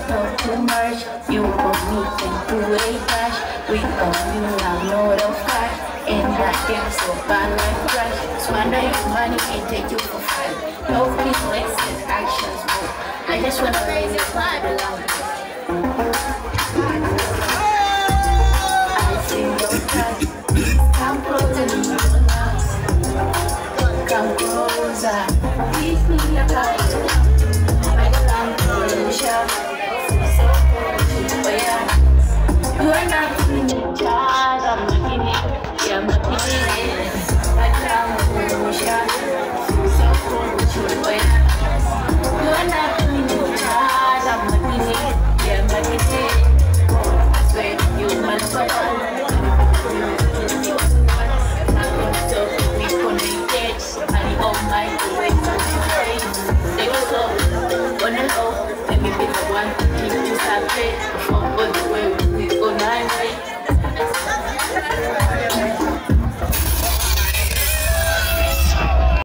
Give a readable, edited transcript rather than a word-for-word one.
talk too much. You gon' meet them through a dash. We gon' you now know the fact. And that game so bad like trash. Squander your money and take you for fun. No please, words and actions, bro. I just wanna raise your vibe.